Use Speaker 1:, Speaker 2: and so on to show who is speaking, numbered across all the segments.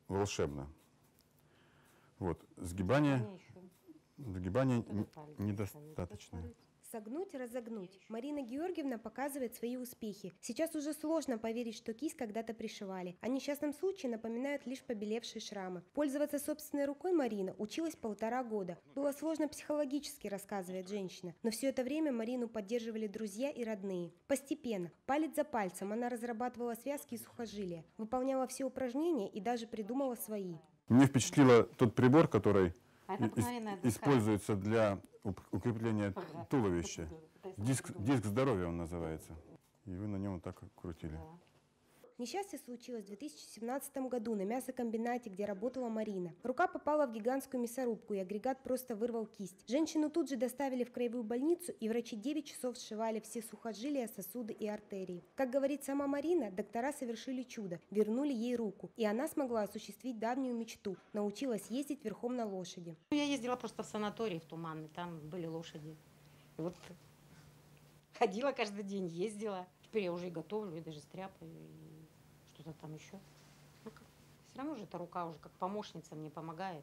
Speaker 1: волшебно. Вот, сгибание недостаточно.
Speaker 2: Согнуть, разогнуть. Марина Георгиевна показывает свои успехи. Сейчас уже сложно поверить, что кисть когда-то пришивали. О несчастном случае напоминают лишь побелевшие шрамы. Пользоваться собственной рукой Марина училась 1,5 года. Было сложно психологически, рассказывает женщина. Но все это время Марину поддерживали друзья и родные. Постепенно, палец за пальцем, она разрабатывала связки и сухожилия, выполняла все упражнения и даже придумала свои.
Speaker 1: Мне впечатлило тот прибор, который используется для укрепления туловища. Диск здоровья он называется. И вы на нем вот так крутили.
Speaker 2: Несчастье случилось в 2017 году на мясокомбинате, где работала Марина. Рука попала в гигантскую мясорубку, и агрегат просто вырвал кисть. Женщину тут же доставили в краевую больницу, и врачи 9 часов сшивали все сухожилия, сосуды и артерии. Как говорит сама Марина, доктора совершили чудо, вернули ей руку, и она смогла осуществить давнюю мечту – научилась ездить верхом на лошади.
Speaker 3: Я ездила просто в санаторий в Туманный, там были лошади. И вот ходила каждый день, ездила. Теперь я уже и готовлю, и даже стряпаю, и что-то там еще. Ну, все равно же эта рука уже как помощница мне помогает.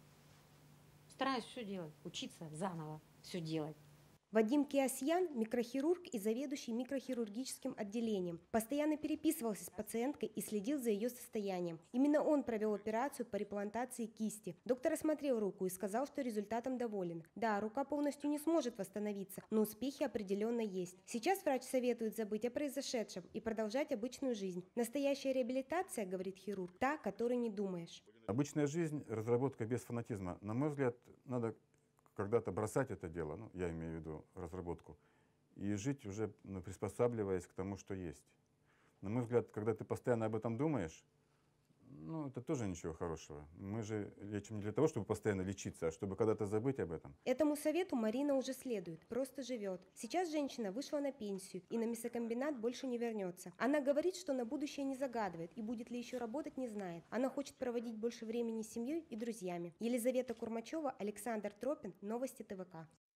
Speaker 3: Стараюсь все делать, учиться заново все делать.
Speaker 2: Вадим Киасьян – микрохирург и заведующий микрохирургическим отделением. Постоянно переписывался с пациенткой и следил за ее состоянием. Именно он провел операцию по реплантации кисти. Доктор осмотрел руку и сказал, что результатом доволен. Да, рука полностью не сможет восстановиться, но успехи определенно есть. Сейчас врач советует забыть о произошедшем и продолжать обычную жизнь. Настоящая реабилитация, говорит хирург, та, о которой не думаешь.
Speaker 1: Обычная жизнь, разработка без фанатизма. На мой взгляд, надо когда-то бросать это дело, ну, я имею в виду разработку, и жить уже приспосабливаясь к тому, что есть. На мой взгляд, когда ты постоянно об этом думаешь, ну, это тоже ничего хорошего. Мы же лечим не для того, чтобы постоянно лечиться, а чтобы когда-то забыть об этом.
Speaker 2: Этому совету Марина уже следует, просто живет. Сейчас женщина вышла на пенсию и на мясокомбинат больше не вернется. Она говорит, что на будущее не загадывает и будет ли еще работать, не знает. Она хочет проводить больше времени с семьей и друзьями. Елизавета Курмачева, Александр Тропин, Новости ТВК.